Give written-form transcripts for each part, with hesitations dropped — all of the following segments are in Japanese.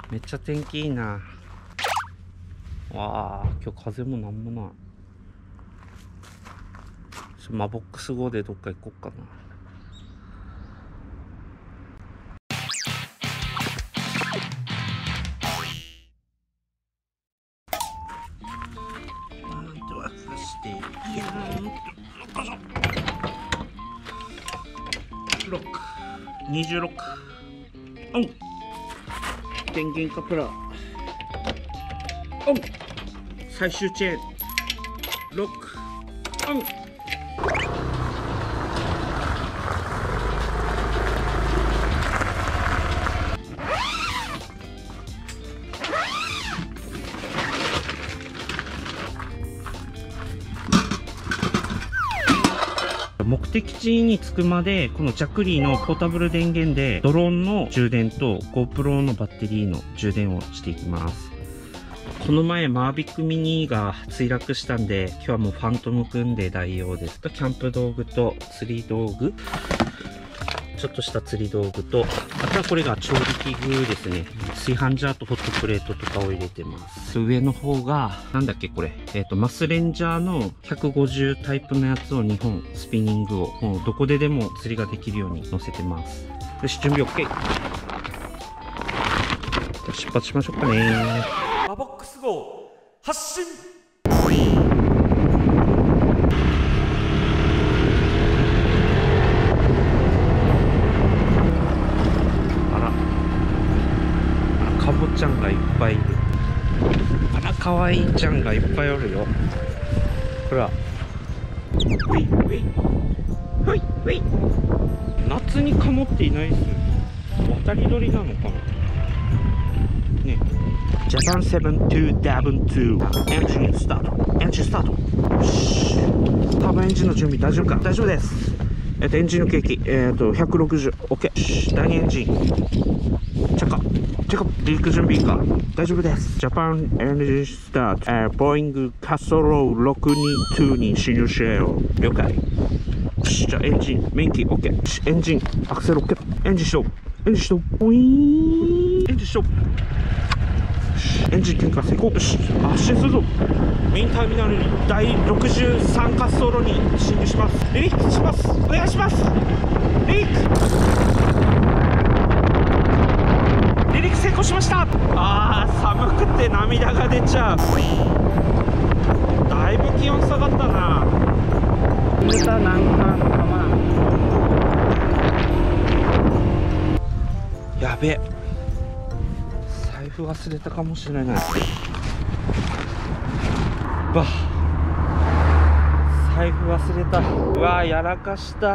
めっちゃ天気いいな。わあ、今日風もなんもない。マボックス号でどっか行こうかな。ではそしていやー、ロック26オン、電源カプラーオン、最終チェーンロックオン。目的地に着くまでこのジャクリーのポータブル電源でドローンの充電と GoPro のバッテリーの充電をしていきます。この前マービックミニが墜落したんで、今日はもうファントム組んで代用です。とキャンプ道具と釣り道具、ちょっとした釣り道具と、あとはこれが調理器具ですね。炊飯ジャーとホットプレートとかを入れてます。上の方がなんだっけこれ、マスレンジャーの150タイプのやつを2本スピニングをもうどこででも釣りができるように乗せてます。よし、準備 OK。出発しましょうかね。 マボックス号発進。 カボちゃんがいっぱいいる。あら、かわいいちゃんがいっぱいおるよ。ほら、ウィウィウィウィ。夏にカモっていないっす。渡り鳥なのかなね。ジャパン72ダブン2エンジンスタート、エンジンスタート。よし、ターボエンジンの準備大丈夫か。大丈夫です。エンジンの計器160 OK。第2エンジンチェックリーク準備か。大丈夫です。ジャパンエンジンスタート、ボーイング滑走路622に進入しよう。了解。じゃあエンジンメインキー OK。エンジンアクセル OK。エンジン始動、エンジン始動、ボイーン、エンジン始動。エンジン点火成功。よし、発進するぞ。メインターミナルに第63滑走路に進入します。離陸します。お願いします。離陸成功しました。あー、寒くて涙が出ちゃう。だいぶ気温下がったな。やべえ、財布忘れたかもしれない。わ、財布忘れた。うわ、やらかした。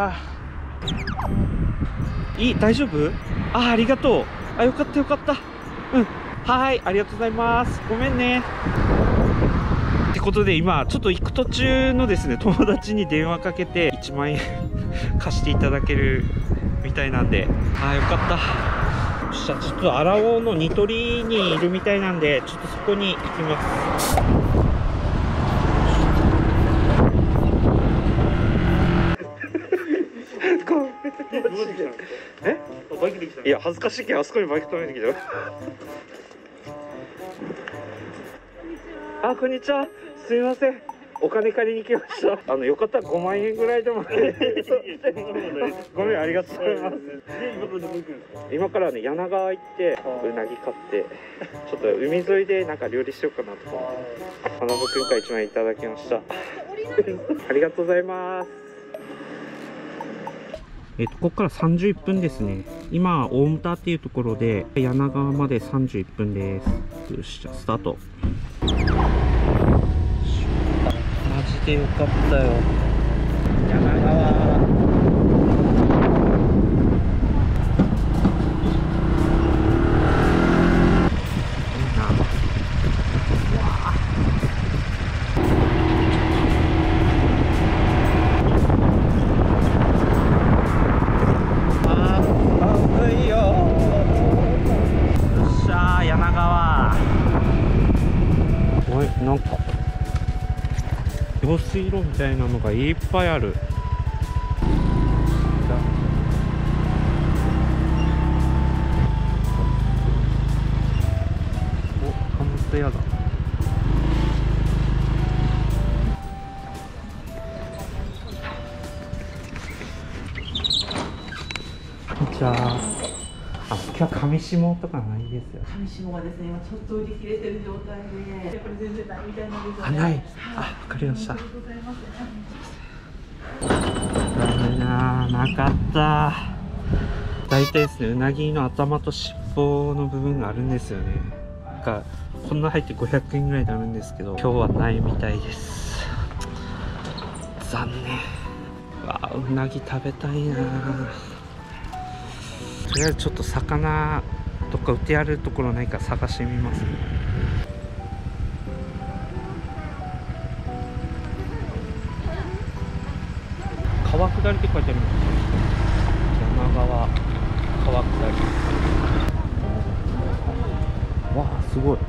大丈夫？ありがとう。あ、よかったよかった。うん、はい、ありがとうございます。ごめんね。ってことで今ちょっと行く途中のですね、友達に電話かけて1万円貸していただけるみたいなんで、あ、よかった。よっしゃ、ちょっと荒尾のニトリにいるみたいなんで、ちょっとそこに行きます。え？バイクで来た。いや、恥ずかしいけどあそこにバイク止めてきたよ。あ、こんにちは。すみません。お金借りに来ました。よかったら5万円ぐらいでも。ごめん、ありがとうございます。今からね、柳川行ってうなぎ買って、ちょっと海沿いでなんか料理しようかなとか。花子くんから1万円いただきました。ありがとうございます。ここから31分ですね。今、大牟田っていうところで、柳川まで31分です。よし、じゃあスタート。マジでよかったよ。柳川。なんか用水路みたいなのがいっぱいある。 れやだ。こんにちは。あ、今日は上下とかないですよ。 上下がですね、今ちょっと売り切れてる状態で、やっぱり全然ないみたいなんですよね。 あ、ない。あ、わかりました。ダメな、なかった。大体ですね、うなぎの頭と尻尾の部分があるんですよね。なんかこんな入って500円ぐらいになるんですけど、今日はないみたいです。残念。わあ、うなぎ食べたいな。とりあえずちょっと魚どっか売ってあるところないか探してみますね。川下りって書いてありますね。山川川下り。わあ、すごい。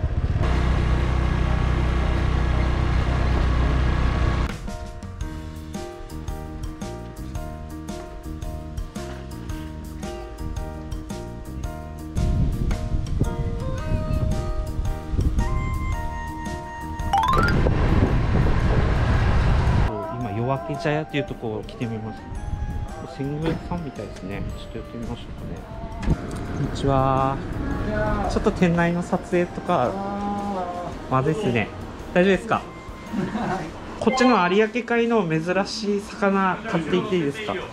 今夜明け茶屋っていうところ来てみます。鮮魚屋さんみたいですね。ちょっと寄ってみましょうかね。こんにちは。ちょっと店内の撮影とかまずいですね。大丈夫ですか？こっちの有明海の珍しい魚買っていっていいですか？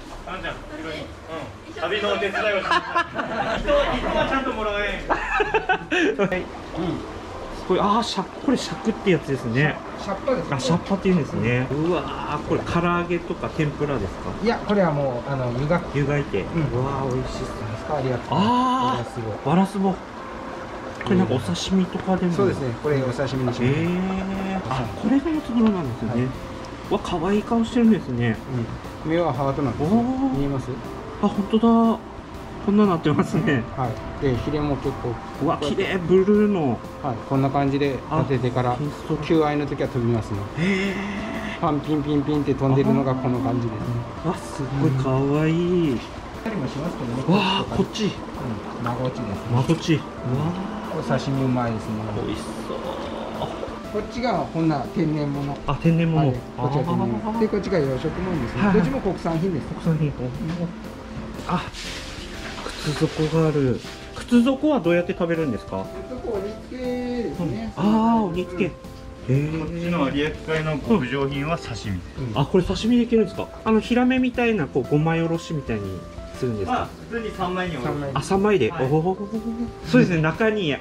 旅のお手伝いをします。人はちゃんともらえん。 はい。これこれ尺ってやつですね。 シャッパですね。 あ、シャッパっていうんですね。うわー、これ唐揚げとか天ぷらですか？ いや、これはもう湯が湯がいて。うわー、美味しいっすね。 ありがとう。 ああ、 すごい。 ワラスボ。これなんかお刺身とかでも。 そうですね。これお刺身にします。 あ、これが四つ物なんですよね。わ、可愛い顔してるんですね。 目はハートなんです。見えます？ あ、本当だ。こんななってますね。 はい。で、ヒレも結構。 うわ、綺麗、ブルーの。 はい。こんな感じで立ててから求愛の時は飛びますね。パンピンピンピンって飛んでるのがこの感じですね。 わ、すごい可愛い。 たりもしますけどね。 わあ、こっち。 マゴチですね。 マゴチ。わあ。お刺身うまいですね。 美味しそう。 こっちがこんな天然物。 あ、天然物。 こっちが天然物。で、こっちが養殖物ですね。どっちも国産品です。 国産品。あ、靴底がある。靴底はどうやって食べるんですか？ 靴底折り付けですね。 ああ、折り付け。 こっちの有明海の極上品は刺身です。 あ、これ刺身でいけるんですか？ヒラメみたいな5枚おろしみたいにするんですか？ 普通に3枚におろす。 あ、3枚で。おお。そうですね。中に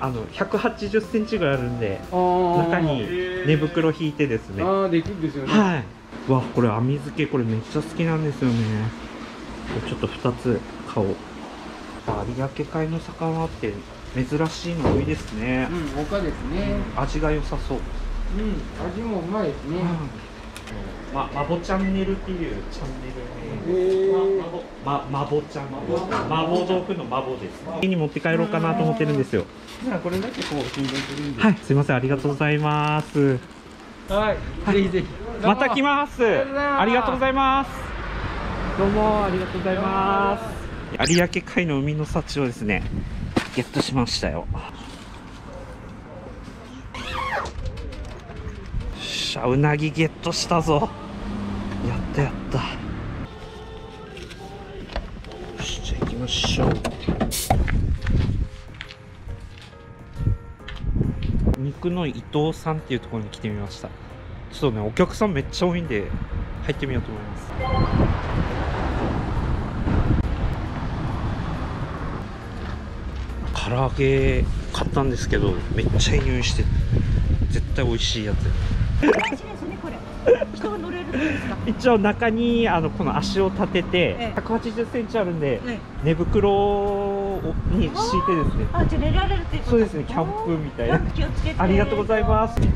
180センチぐらいあるんで、中に寝袋引いてですね。 ああ、できるんですよね。 はい。わ、これ網漬け、これめっちゃ好きなんですよね。ちょっと2つ買おう。有明海の魚って珍しいの多いですね。 他ですね。 味が良さそう。 味もうまいですね。 マボチャンネルっていうチャンネルで、マボチャンネル、麻婆豆腐の麻婆です。家に持って帰ろうかなと思ってるんですよ。 じゃあこれだけこう新鮮するんで。 はい、すいません、ありがとうございます。 はい、ぜひぜひ。 また来ます。ありがとうございます。どうもありがとうございます。有明海の海の幸をですね、ゲットしましたよ。うなぎゲットしたぞ。やったやった。よし、じゃあ行きましょう。肉の伊藤さんっていうところに来てみました。ちょっとね、お客さんめっちゃ多いんで入ってみようと思います。唐揚げ買ったんですけど、めっちゃいい匂いして絶対美味しいやつ。 人が乗れるんですか？ 一応中にこの足を立てて180センチあるんで、寝袋に敷いてですね。 あ、じゃあ寝られるっていうこと？ そうですね、キャンプみたいな。 気をつけて。 ありがとうございます。めっ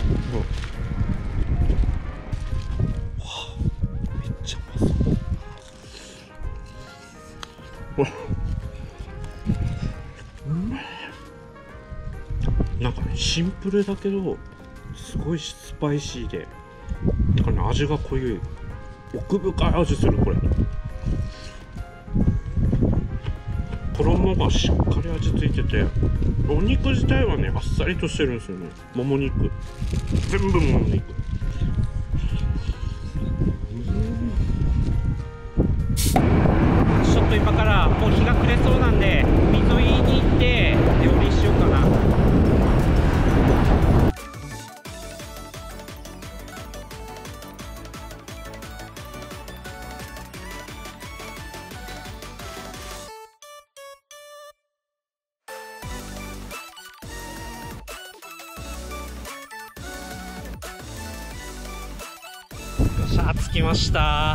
ちゃうまそう。なんかね、シンプルだけどすごいスパイシーで、だからね、味が濃い、奥深い味する。これ衣肝がしっかり味付いてて、お肉自体はねあっさりとしてるんですよね。もも肉、全部もも肉。ちょっと今からもう日が暮れそうなんで、海沿いに行って料理しようかな。着きました。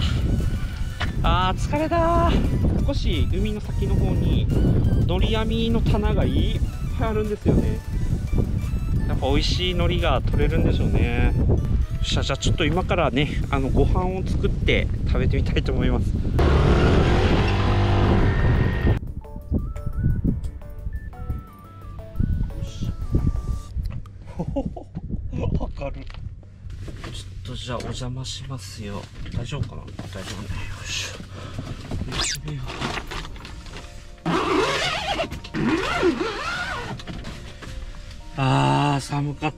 疲れた。少し海の先の方にのり網の棚がいっぱいあるんですよね。やっぱ美味しい海苔が取れるんでしょうね。じゃあちょっと今からねご飯を作って食べてみたいと思います。わかる。ちょっとじゃあお邪魔しますよ。大丈夫かな？大丈夫ね。よいしょ。寒かった。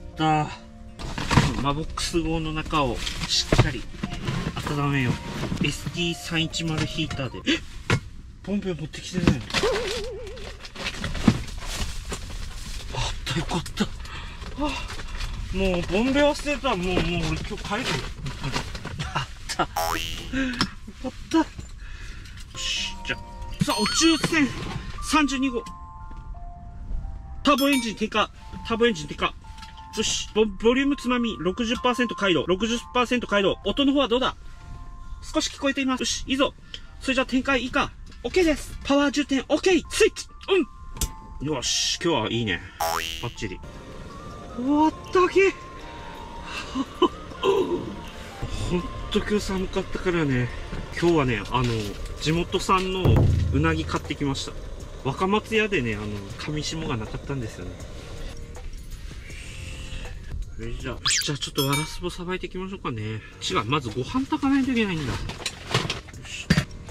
マボックス号の中をしっかり温めよう。 SD310 ヒーターで。ボンベ持ってきてね。よかった。もうボンベ忘れた。もう俺今日帰るよ。やった。よかった。よし、じゃあさあ、お抽選32号。ターボエンジン点火。ターボエンジン点火。よし、ボリュームつまみ 60% 回路。60% 回路。音の方はどうだ？少し聞こえています。よし、いいぞ。それじゃあ展開いいか。OK です。パワー充填 OK。スイッチうん。よし、今日はいいね。バッチリ。終わったけ。ほんと今日寒かったからね。今日はね、地元産のうなぎ買ってきました。若松屋でね、上下がなかったんですよね。じゃあちょっとワラスボさばいていきましょうかね。違う、まずご飯炊かないといけないんだ。よし。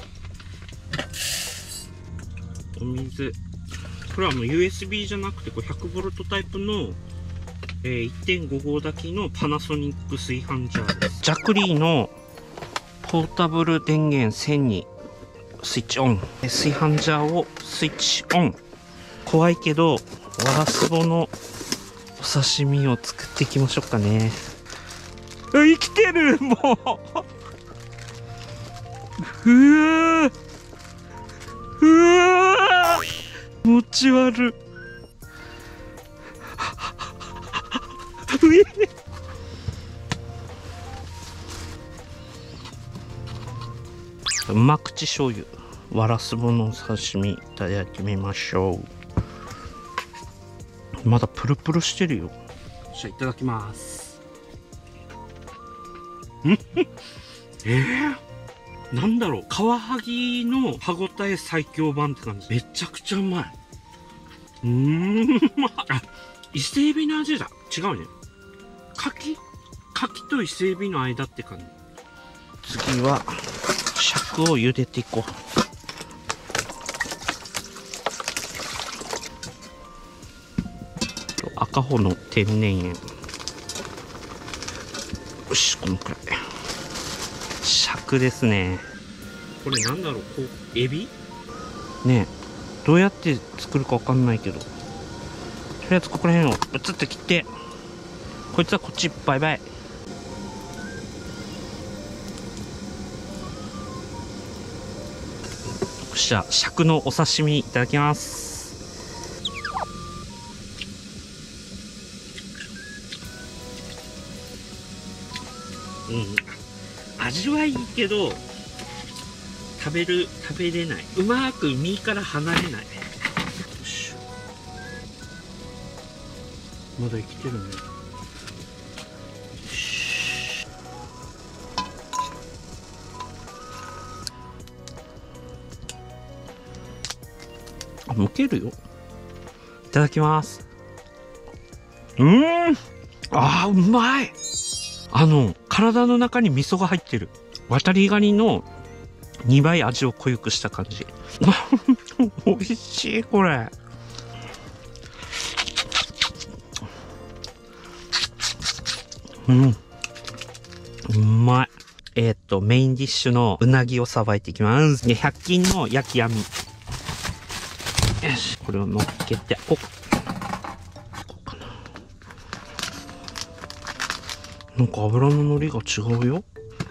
お水。これはUSB じゃなくて、これ 100V タイプの、1.5 号炊きのパナソニック炊飯ジャーです。ジャクリーのポータブル電源線にスイッチオン。炊飯ジャーをスイッチオン。怖いけど、ワラスボのお刺身を作っていきましょうかね。生きてるもううわ持ち悪うま口醤油、ワラスボのお刺身いただいてみましょう。まだプルプルしてるよ。じゃあいただきます。なんだろう、カワハギの歯ごたえ最強版って感じ。めちゃくちゃうまい。伊勢エビの味だ。違うね。牡蠣と伊勢エビの間って感じ。次は尺を茹でていこう。赤穂の天然塩。よし、このくらい。尺ですね。これなんだろう、こうエビねえ、どうやって作るかわかんないけど、とりあえずここら辺をブツッと切って、こいつはこっちバイバイ。よっしゃ、尺のお刺身いただきます。味はいいけど食べれない。うまく身から離れない。よし、まだ生きてるね。むけるよ。いただきます。うまい。体の中に味噌が入ってる。渡りガニの 2倍味を濃ゆくした感じ。美味しいこれ。うまい。メインディッシュのうなぎをさばいていきます。で、100均の焼き網。よし、これを乗っけて、こうかな。なんか油ののりが違うよ。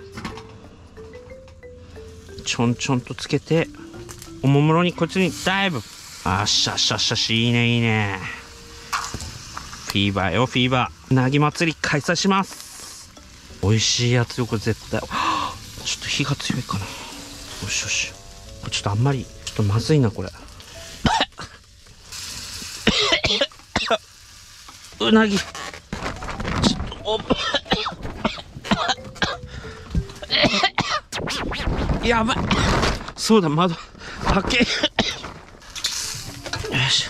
ちょんちょんとつけて、おもむろにこっちにダイブ。あっしゃっしゃっしゃし、いいねいいね。フィーバーよフィーバー。うなぎ祭り開催します。美味しいやつよこれ絶対。ちょっと火が強いかな。よしよし。これちょっとあんまりちょっとまずいなこれ。うなぎちょっとやばい。そうだ、窓開け。よし。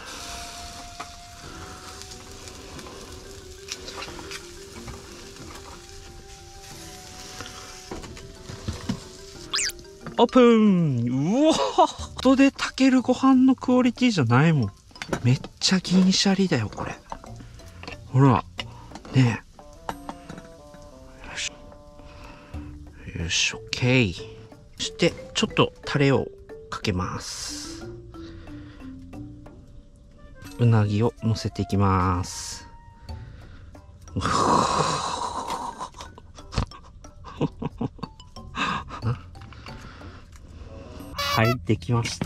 オープン。うわ、外で炊けるご飯のクオリティじゃないもん。めっちゃ銀シャリだよこれ。ほらねえ。よしよし、オッケー。そしてちょっとタレをかけます。うなぎを乗せていきます。はい、できました。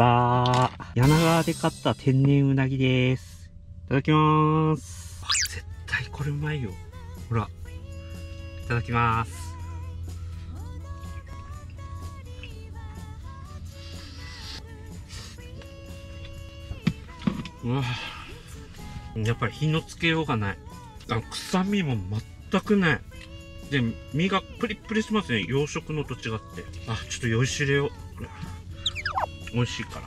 柳川で買った天然うなぎです。いただきます。絶対これうまいよ。ほら。いただきます。うわ、やっぱり火のつけようがない。臭みも全くない。で、身がプリップリしますね。養殖のと違って。ちょっと酔いしれよ。これ美味しいから。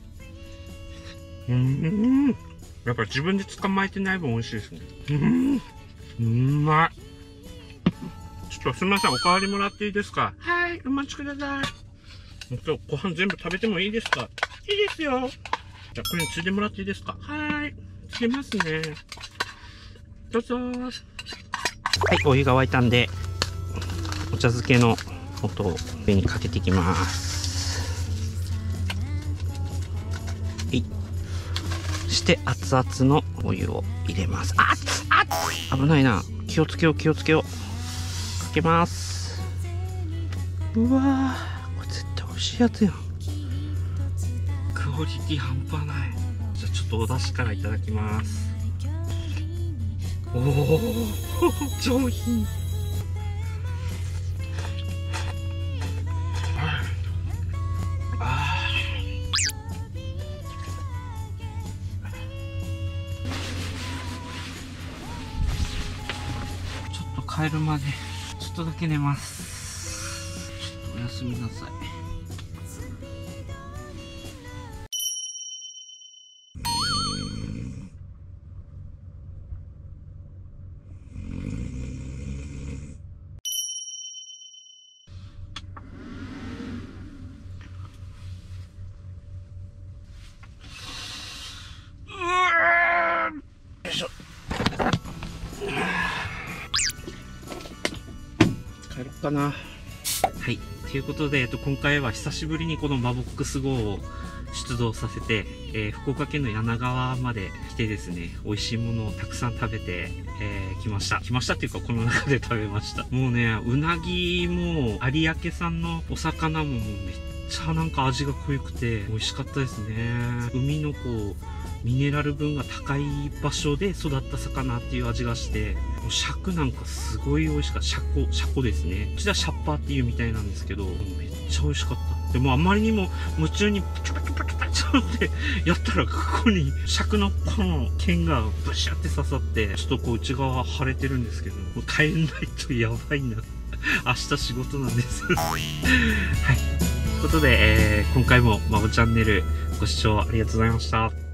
やっぱり自分で捕まえてない分美味しいですね。うまい。ちょっとすみません、おかわりもらっていいですか？はい、お待ちください。ご飯全部食べてもいいですか？いいですよ。じゃあこれについでもらっていいですか？はい、つけますね。どうぞ。はい、お湯が沸いたんで、お茶漬けの素を上にかけていきます。して熱々のお湯を入れます。危ないな。気をつけよう気をつけよう。かけます。うわー、これ絶対美味しいやつやん。クオリティ半端ない。じゃあちょっとお出汁からいただきます。おお上品。帰るまでちょっとだけ寝ます。ちょっとおやすみなさい。よいしょ。帰ろっかな。はい、ということで、今回は久しぶりにこのマボックス号を出動させて、福岡県の柳川まで来てですね、美味しいものをたくさん食べて、来ましたっていうか、この中で食べました。もうね、うなぎも有明産のお魚ももうめっちゃなんか味が濃ゆくて美味しかったですね。海のこうミネラル分が高い場所で育った魚っていう味がして、もう尺なんかすごい美味しかった。シャコですね。こちらシャッパーっていうみたいなんですけど、めっちゃ美味しかった。でもあまりにも夢中にパチパチパチパチってやったら、ここに尺のこの剣がブシャって刺さって、ちょっとこう内側腫れてるんですけど、もう帰んないとやばいな。明日仕事なんです。はい。ということで、今回もまぼチャンネルご視聴ありがとうございました。